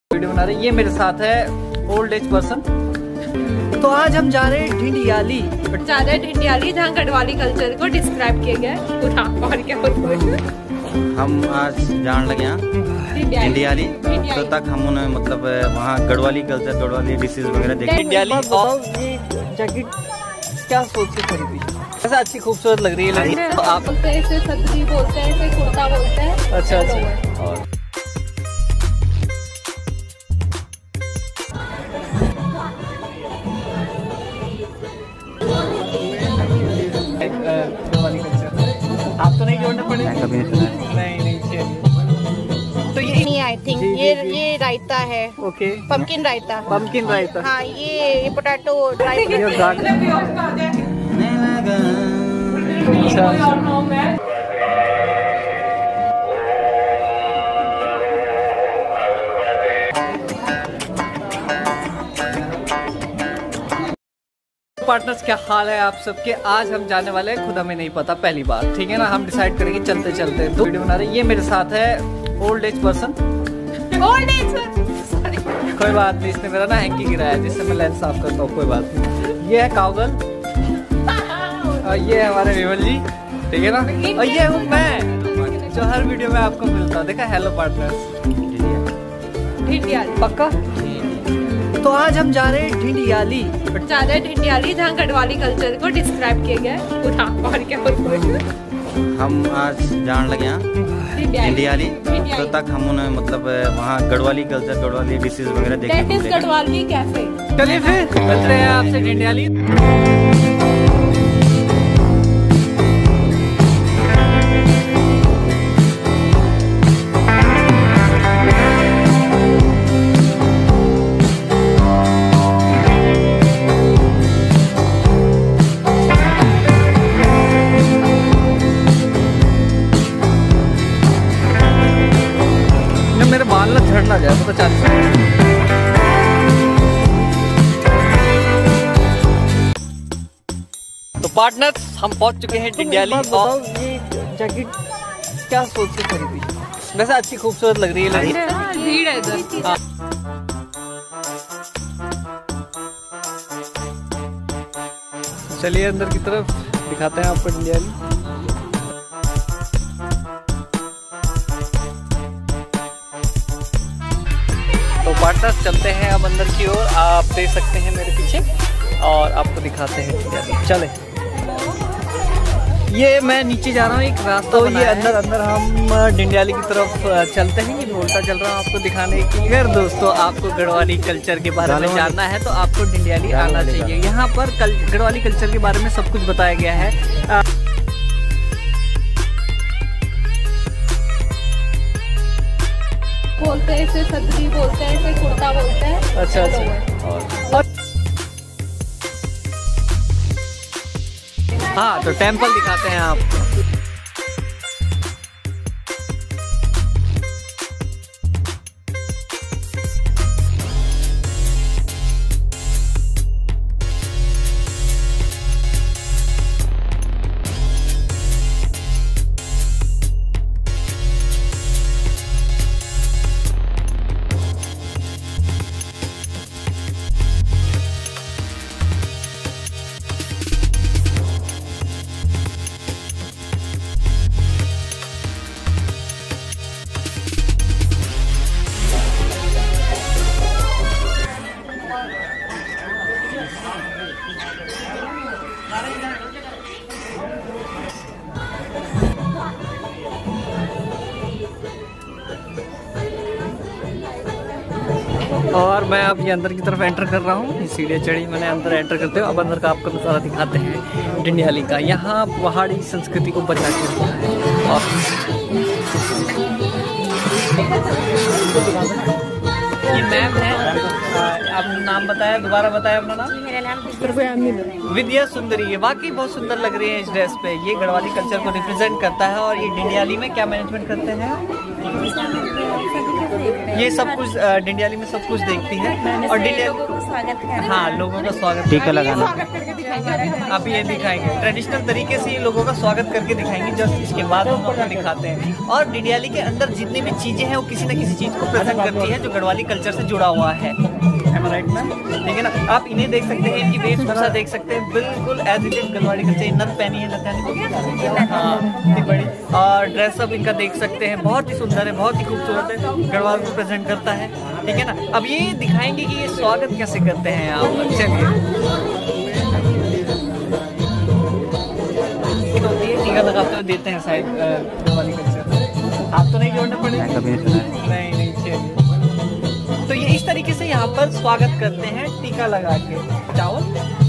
Video बना रहे। ये मेरे साथ है ओल्ड एज पर्सन। तो आज हम जा रहे हैं ढिंडियाली। जहाँ गढ़वाली कल्चर को डिस्क्राइब किया गया है पूरा। और क्या हम आज जान लगे यहाँ ढिंडियाली। तो तक हम उन्हें मतलब वहाँ गढ़वाली कल्चर, गढ़वाली डिशेज वगैरह देखे। ढिंडियाली ये जैकेट क्या सोच के खरीदी? ऐसा अच्छी खूबसूरत लग रही है लड़की। तो आप बोलते हैं, इसे सदरी बोलते हैं, इसे कुर्ता बोलते हैं। अच्छा। और आप तो नहीं जोड़ने पड़े? नहीं तो ये आई थिंक ये रायता है। Okay, pumpkin raita. Pumpkin raita. हाँ, ये पोटैटो रायता। पार्टनर्स, क्या हाल है आप सबके? आज हम जाने वाले हैं, खुद हमें नहीं पता, पहली बार। ठीक है ना, हम डिसाइड करेंगे चलते चलते। दो वीडियो बना रहे। ये मेरे साथ है ओल्ड एज पर्सन। कोई बात नहीं, इसने मेरा ना हैंकी गिराया जिससे मैं लेंस साफ करता हूँ। कोई बात नहीं। ये है काउगल और ये है हमारे विमल जी। ठीक है ना, और ये हूँ मैं जो हर वीडियो में आपको मिलता हूँ। देखा, हेलो पार्टनर्स। ढिंडियाली पक्का। तो आज हम जा रहे हैं ढिंडियाली। जहाँ गढ़वाली कल्चर को डिस्क्राइब किया गया है पूरा। और क्या हम आज जान लगे यहाँ ढिंडियाली। तो तक हम उन्हें मतलब वहाँ गढ़वाली कल्चर, गढ़वाली डिशेज वगैरह देखे। गढ़वाली कैफे। चलिए फिर मिलते हैं आपसे ढिंडियाली। मेरे बाल ना झड़ ना जाए, पता चल। तो पार्टनर्स, हम पहुंच चुके हैं ढिंडियाली। और ये जैकेट क्या सोच के खरीदी? वैसे अच्छी खूबसूरत लग रही है लड़की। भीड़ है इधर। हाँ। चलिए अंदर की तरफ दिखाते हैं आपको ढिंडियाली। तो पार्टनर्स, चलते हैं अब अंदर की ओर। आप देख सकते हैं मेरे पीछे और आपको दिखाते हैं। चले, ये मैं नीचे जा रहा हूँ, एक रास्ता। तो ये अंदर हम ढिंडियाली की तरफ चलते हैं। ये उल्टा चल रहा हूँ आपको दिखाने के लिए। अगर दोस्तों आपको गढ़वाली कल्चर के बारे में जानना है तो आपको ढिंडियाली आना चाहिए। यहाँ पर गढ़वाली कल्चर के बारे में सब कुछ बताया गया है। बोलते हैं, इसे सदरी बोलते हैं, इसे कुर्ता बोलते हैं। अच्छा। और हाँ, तो टेम्पल दिखाते हैं आपको। और मैं अब ये अंदर की तरफ एंटर कर रहा हूँ। ये सीढ़ियाँ चढ़ी मैंने, अंदर एंटर करते हुए अब अंदर का आपको नज़ारा दिखाते हैं ढिंडियाली का। यहाँ पहाड़ी संस्कृति को बचा के रखा है। और ये मैम है, आपने नाम बताया, दोबारा बताया अपना नाम? मेरा नाम विद्या सुंदरी है। वाकई बहुत सुंदर लग रही है इस ड्रेस पे। ये गढ़वाली कल्चर को रिप्रेजेंट करता है। और ये ढिंडियाली में क्या मैनेजमेंट करते हैं? ये सब कुछ डिंडियाली में सब कुछ देखती है और डिंडियाली हाँ लोगों का स्वागत टीका लगाना। आप ये दिखाएंगे ट्रेडिशनल तरीके से ये लोगों का स्वागत करके दिखाएंगे, जस्ट इसके बाद हम आपको दिखाते हैं। और डिंडियाली के अंदर जितनी भी चीजें हैं वो किसी न किसी चीज को प्रेजेंट करती है जो गढ़वाली कल्चर से जुड़ा हुआ है। राइट मैम, ठीक है ना। आप इन्हें देख सकते हैं, इनकी वेशभूषा देख सकते हैं, बिल्कुल as it is Garhwali culture. नथ पहनी है, हाँ बड़ी, और ड्रेसअप इनका देख सकते हैं, बहुत ही सुंदर है, बहुत ही खूबसूरत है, गढ़वाल को प्रेजेंट करता है, ठीक है ना। अब ये दिखाएंगे कि ये स्वागत कैसे करते हैं आप। चलिए टीका लगाते हुए देते हैं शायद गढ़वाली कल्चर। आप तो नहीं जोड़ना पड़ेगा, नहीं चलिए। तो ये इस तरीके से यहाँ पर स्वागत करते हैं टीका लगा के। चावल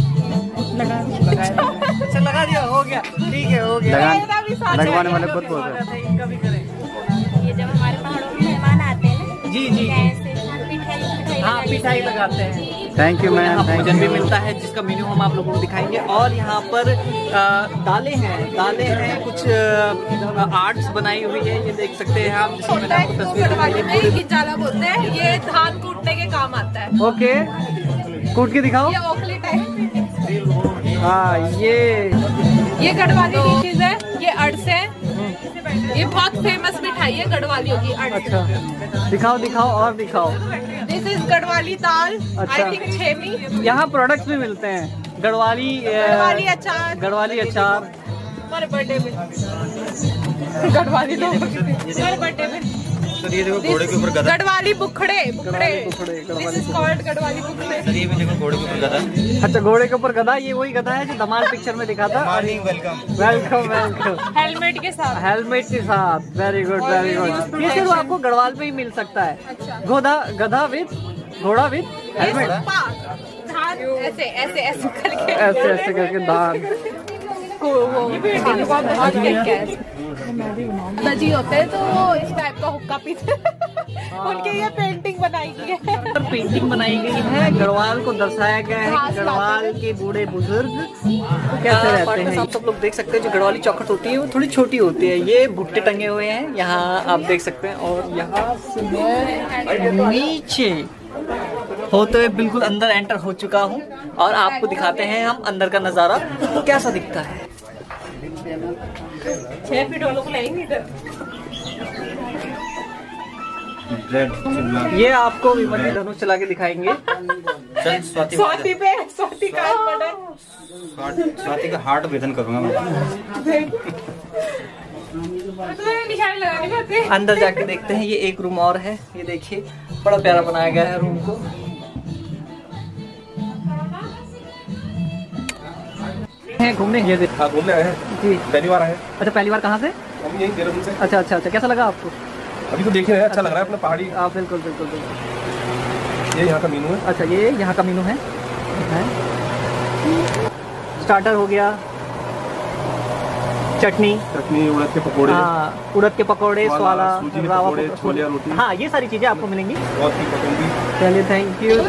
अच्छा लगा दिया, हो गया, ठीक है, हो गया। लगवाने वाले खुद बोल रहे हैं। इनका भी करें। ये जब हमारे पहाड़ों में मेहमान आते हैं जी जी, हाँ पिठाई लगाते हैं। Thank you ma'am. भोजन भी मिलता है जिसका मेन्यू हम आप लोगों को दिखाएंगे। और यहाँ पर दालें हैं, कुछ आर्ट्स बनाई हुई है, ये देख सकते हैं आप, जिसमें मैंने आपको तस्वीर गिजाला बोलते हैं, ये धान कूटने के काम आता है। ओके, कूट के दिखाओ। ये ओखली टाइप, हाँ ये गढ़वाली डिशेज है, ये अड़स है, ये बहुत फेमस मिठाई है गढ़वालियों की अड़स। अच्छा दिखाओ और दिखाओ। दिस इज गढ़वाली दाल, अच्छा। आई थिंक छेमी। यहाँ प्रोडक्ट्स भी मिलते हैं, गढ़वाली अचार, हमारे बर्थडे में गढ़वाली लोग हमारे बर्थडे में। सर ये देखो घोड़े के ऊपर गधा। गढ़वाली बुखड़े, This is called गढ़वाली बुखड़े। सर ये भी देखो घोड़े के ऊपर गधा। अच्छा, घोड़े के ऊपर गधा, ये वही गधा है जो धमाल पिक्चर में दिखा था। वेलकम हेलमेट के साथ, वेरी गुड। ये सिर्फ आपको गढ़वाल पे ही मिल सकता है। अच्छा। गधा विद घोड़ा विद हेलमेट, धान ऐसे करके, ऐसे करके धान। दजी होते हैं तो वो इस टाइप का हुक्का पीते हैं। उनके ये पेंटिंग बनाई गई है, पेंटिंग बनाई गई है, गढ़वाल को दर्शाया गया है कि गढ़वाल के बूढ़े बुजुर्ग कैसे रहते हैं। आप सब लोग देख सकते हैं जो गढ़वाली चौखट होती है वो थोड़ी छोटी होती है। ये भुट्टे टंगे हुए हैं यहाँ, आप देख सकते हैं। और यहाँ से नीचे होते हुए बिल्कुल अंदर एंटर हो चुका हूँ और आपको दिखाते हैं हम अंदर का नजारा तो कैसा दिखता है। 6 फीट वालों को लाएंगे इधर। ये आपको विमली धनुष चला के दिखाएंगे। स्वाति का हार्ट वेदन करूंगा मैं। निशान लगाने पड़ते। अंदर जाके देखते हैं। ये एक रूम और है, ये देखिए बड़ा प्यारा बनाया गया है रूम को। घूमने घूमने आए हैं जी, पहली बार आए। अच्छा पहली बार कहाँ से? हम यही देहरादून से। अच्छा, कैसा लगा आपको? अभी तो देखे हैं, अच्छा लग रहा है अपना पहाड़ी। बिल्कुल। ये यहाँ का मीनू है। अच्छा, ये यहाँ का मीनू है। स्टार्टर हो गया, चटनी, उड़द के पकौड़े, हाँ उड़द के पकौड़े, स्वाला, सूजी के पकौड़े, छोले रोटी, हाँ ये सारी चीजें आपको मिलेंगी। बहुत ही पसंदी। चलिए थैंक यू।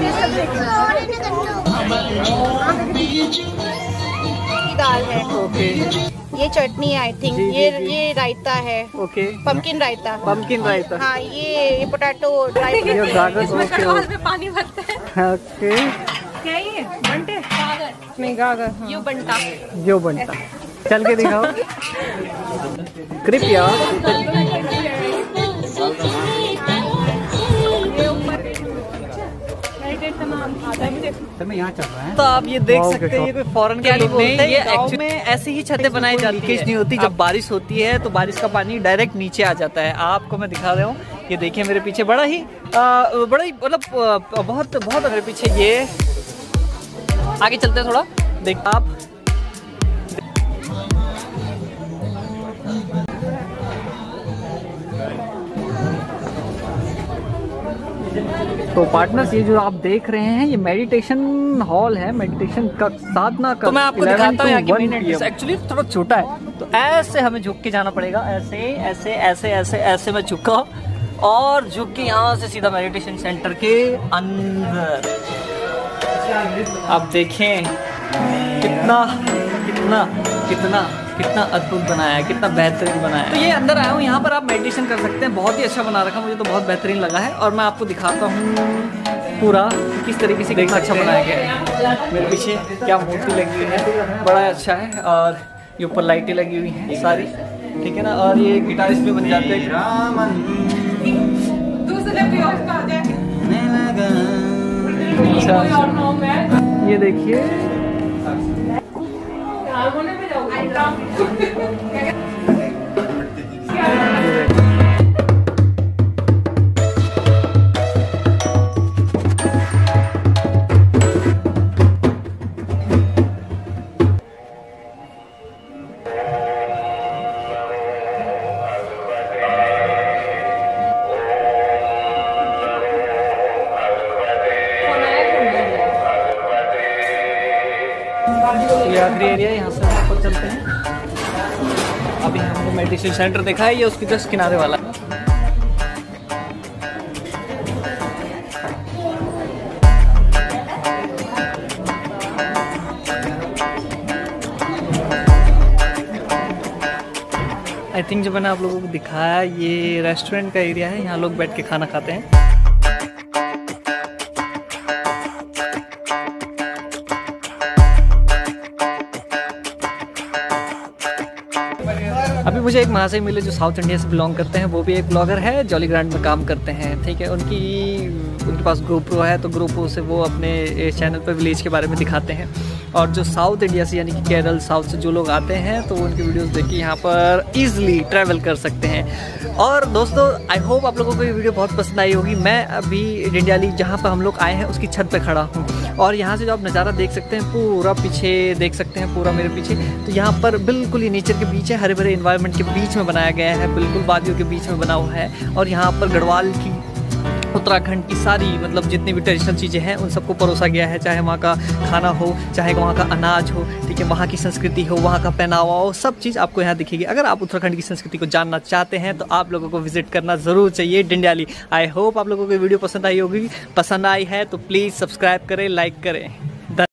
दाल है, ओके, ये चटनी आई थिंक, जी, ये रायता है, ओके, पम्पकिन रायता, हाँ ये पोटैटो ड्राई गढ़वाल में पानी भरते हैं। ओके, क्या ये बंटे? नहीं गागर, यो बंटा। चल के दिखाओ कृपया। मैं यहाँ चल रहा है तो आप ये देख सकते हैं, ये कोई फॉरेन के लोग नहीं, ये एक्चुअली में ऐसी ही छतें बनाई जाती है। लीकेज नहीं होती, जब बारिश होती है तो बारिश का पानी डायरेक्ट नीचे आ जाता है। आपको मैं दिखा रहा हूँ, ये देखिए मेरे पीछे बड़ा ही मतलब बहुत मेरे पीछे। ये आगे चलते हैं थोड़ा, देख आप तो पार्टनर्स, ये जो आप देख रहे हैं ये मेडिटेशन हॉल है, मेडिटेशन का साधना का। तो मैं आपको दिखाता हूँ यहाँ की मेन एंट्रेंस एक्चुअली थोड़ा छोटा है, तो ऐसे हमें झुक के जाना पड़ेगा। ऐसे मैं झुका और झुक के यहाँ से सीधा मेडिटेशन सेंटर के अंदर। आप देखें कितना कितना कितना कितना अद्भुत बनाया है, कितना बेहतरीन बनाया है। तो ये अंदर आया हूँ, यहाँ पर आप मेडिटेशन कर सकते हैं। बहुत ही अच्छा बना रखा, मुझे तो बहुत बेहतरीन लगा है। और मैं आपको दिखाता हूँ पूरा किस तरीके से कितना अच्छा बनाया गया है। मेरे पीछे क्या मूर्ति लगी हुई है, बड़ा अच्छा है। और ये ऊपर लाइटें लगी हुई हैं सारी, ठीक है ना। और ये गिटारिस्ट भी बन जाते हैं। अच्छा, ये देखिए ये आखिरी एरिया, यहाँ से हम ऊपर चलते हैं। अभी हमने मेडिटेशन सेंटर देखा है, ये उसकी जस्ट किनारे वाला है। आई थिंक जो मैंने आप लोगों को दिखाया, ये रेस्टोरेंट का एरिया है, यहाँ लोग बैठ के खाना खाते हैं। अभी मुझे एक महाशय मिले जो साउथ इंडिया से बिलोंग करते हैं, वो भी एक ब्लॉगर है, जॉली ग्रांड में काम करते हैं, ठीक है। उनके पास GoPro है, तो GoPro से वो अपने चैनल पर विलेज के बारे में दिखाते हैं। और जो साउथ इंडिया से यानी कि केरल साउथ से जो लोग आते हैं, तो उनकी वीडियोस देख के यहाँ पर ईजिली ट्रैवल कर सकते हैं। और दोस्तों, आई होप आप लोगों को ये वीडियो बहुत पसंद आई होगी। मैं अभी डिंडियाली जहाँ पर हम लोग आए हैं उसकी छत पे खड़ा हूँ, और यहाँ से जो आप नज़ारा देख सकते हैं, पूरा पीछे देख सकते हैं, पूरा मेरे पीछे। तो यहाँ पर बिल्कुल ये नेचर के बीच है, हरे भरे एनवायरनमेंट के बीच में बनाया गया है, बिल्कुल वादियों के बीच में बना हुआ है। और यहाँ पर गढ़वाल की, उत्तराखंड की सारी मतलब जितनी भी ट्रेडिशनल चीज़ें हैं उन सबको परोसा गया है, चाहे वहाँ का खाना हो, चाहे वहाँ का अनाज हो, ठीक है, वहाँ की संस्कृति हो, वहाँ का पहनावा हो, सब चीज़ आपको यहाँ दिखेगी। अगर आप उत्तराखंड की संस्कृति को जानना चाहते हैं तो आप लोगों को विजिट करना ज़रूर चाहिए डिंडियाली। आई होप आप लोगों को वीडियो पसंद आई होगी। पसंद आई है तो प्लीज़ सब्सक्राइब करें, लाइक करें।